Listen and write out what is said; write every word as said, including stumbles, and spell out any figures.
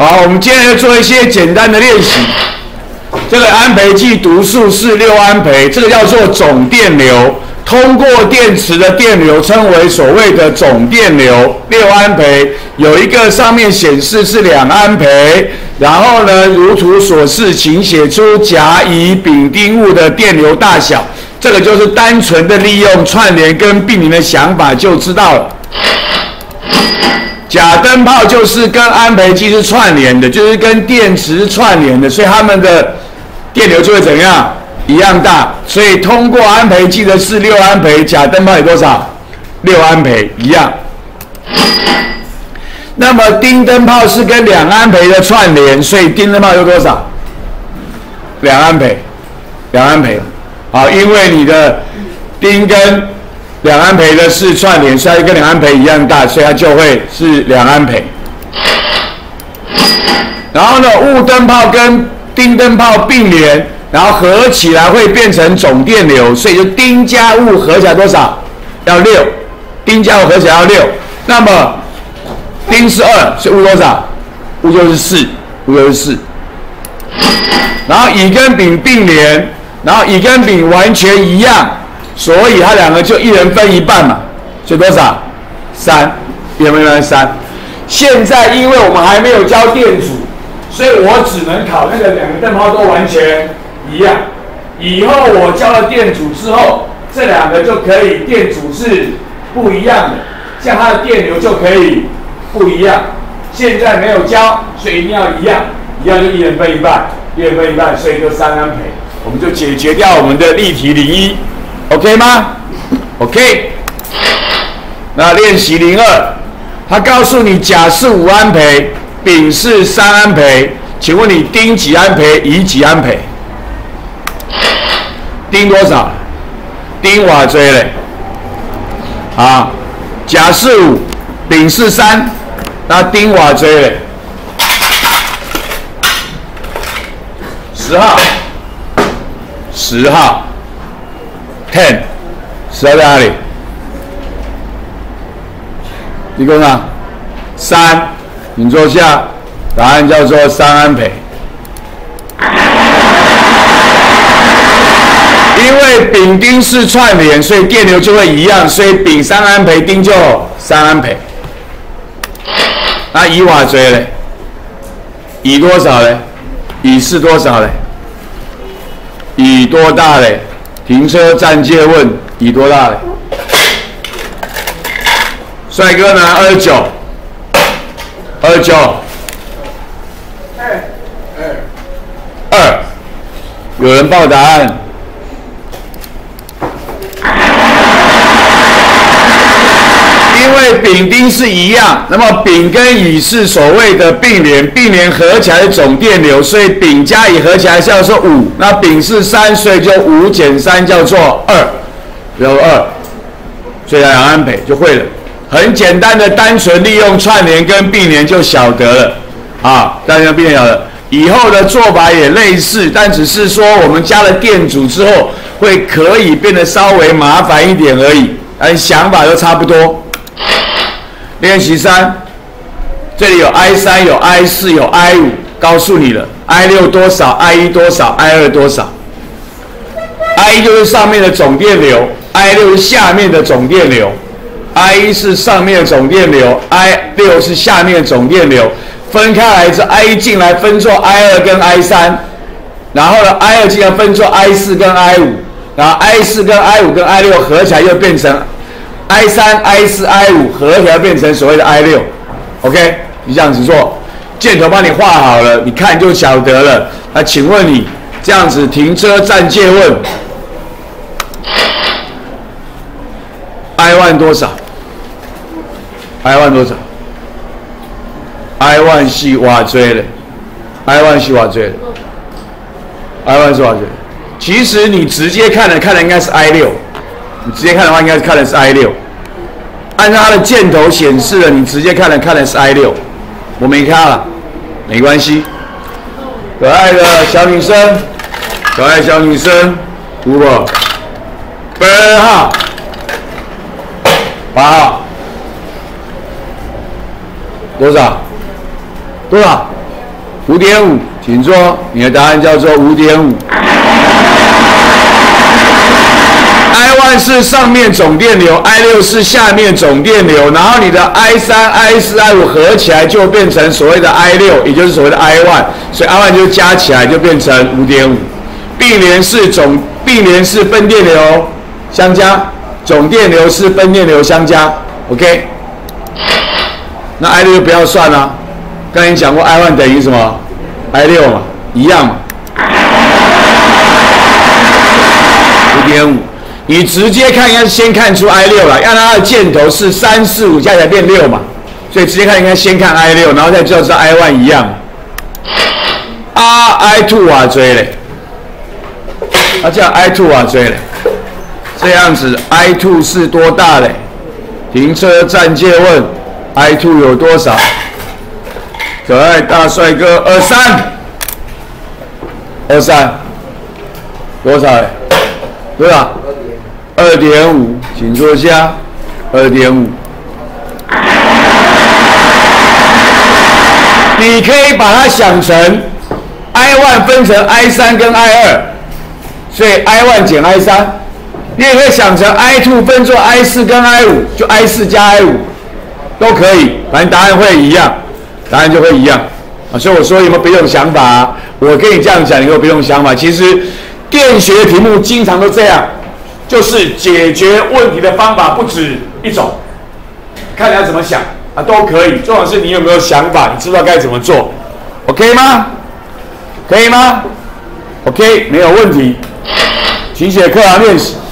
好，我们接下来做一些简单的练习。这个安培剂读数是六安培，这个叫做总电流。通过电池的电流称为所谓的总电流，六安培。有一个上面显示是两安培，然后呢，如图所示，请写出甲、乙、丙、丁物的电流大小。这个就是单纯的利用串联跟并联的想法就知道了。甲灯泡就是跟安培剂是串联的，就是跟电池串联的，所以它们的电流就会怎样？一样大。所以通过安培剂的是六安培，甲灯泡有多少？六安培，一样。那么丁灯泡是跟两安培的串联，所以丁灯泡有多少？两安培，两安培。好，因为你的丁跟两安培的是串联，所以它跟两安培一样大，所以它就会是两安培。然后呢，钨灯泡跟丁灯泡并联，然后合起来会变成总电流，所以就丁加钨合起来多少？要六。丁加钨合起来要六。那么丁是二，所以钨多少？钨就是四，钨就是四。然后乙跟丙并联，然后乙跟丙完全一样。所以它两个就一人分一半嘛，所以多少？三，一人分一半三。现在因为我们还没有教电阻，所以我只能考那个两个灯泡都完全一样。以后我教了电阻之后，这两个就可以电阻是不一样的，这样它的电流就可以不一样。现在没有教，所以一定要一样，一样就一人分一半，一人分一半，所以就三安培，我们就解决掉我们的例题零一。OK 吗 ？OK。那练习零二，他告诉你甲是五安培，丙是三安培，请问你丁几安培，乙几安培？丁多少？丁瓦锥嘞？啊，甲是五，丙是三，那丁瓦锥嘞？十号，十号。ten， 十号在哪里？一共啊，三，你坐下，答案叫做三安培。因为丙丁是串联，所以电流就会一样，所以丙三安培，丁就三安培。那乙瓦锥嘞？乙多少嘞？乙是多少嘞？乙多大嘞？停车暂借问，乙多大嘞？帅哥拿二十九，二十九，二，二，有人报答案。因为丙丁是一样，那么丙跟乙是所谓的并联，并联合起来的总电流，所以丙加乙合起来叫做五。那丙是三，所以就五减三叫做二，有二，所以两安培就会了。很简单的，单纯利用串联跟并联就晓得了啊，单纯并联晓得。以后的做法也类似，但只是说我们加了电阻之后，会可以变得稍微麻烦一点而已，但想法都差不多。练习三，这里有 I 三 有 I 四 有 I 五，告诉你了 I 六 多少 I 一 多少 I 二 多少。 I 一 就是上面的总电流， I 六 是下面的总电流， I 一 是上面的总电流， I 六 是下面的总电流。分开来是 I 一 进来分作 I 二 跟 I 三， 然后呢 I 二 进来分作 I 四 跟 I 五， 然后 I 四 跟 I 五 跟 I 六 合起来又变成 I 三 I 四 I 五 合起来变成所谓的 I 六。 OK， 你这样子做，箭头帮你画好了，你看就晓得了。那请问你这样子停车暂借问 I 一 多少？ I 一 多少？ I 一 是瓦锥的 ，I 一 是瓦锥的 ，I 一 是瓦锥。其实你直接看的看的应该是 I 六， 你直接看的话应该是看的是 I 六。按照它的箭头显示了，你直接看的看的是 I 六， 我没看了，没关系。可爱的小女生，可爱小女生，读我八号，八号，多少？多少？ 五点五，请坐。你的答案叫做五点五。I 一 是上面总电流 ，I 六 是下面总电流，然后你的 I 三、I 四、I 五合起来就变成所谓的 I 六，也就是所谓的 I 一，所以 I 一 就加起来就变成五点五。并联式总并联式分电流相加，总电流是分电流相加 ，OK。那 I 六 就不要算了、啊，刚才讲过 I 一 等于什么 ？I 六 嘛，一样嘛。五点五。你直接看应该先看出 I 六 了，让它的箭头是三四五加起来变六嘛，所以直接看应该先看 I 六，然后再知道是 I 一 一样。啊 I 二 啊追嘞，啊这样 I 二 啊追嘞，这样子 I 二 是多大嘞？停车暂借问 I 二 有多少？可爱大帅哥二三，二三多少嘞？多少？二点五，请坐下。二点五，你可以把它想成 I 一 分成 I 三跟 I 二，所以 I 一 减 I 三。你也可以想成 I 二 分作 I 四跟 I 五，就 I 四加 I 五，都可以，反正答案会一样，答案就会一样啊。所以我说有没有别种想法、啊？我跟你这样讲，你有没有别种想法？其实电学题目经常都这样。就是解决问题的方法不止一种，看你要怎么想啊，都可以。重要是你有没有想法，你知道该怎么做 ，OK 吗？可以吗 ？OK， 没有问题。请写课堂练习。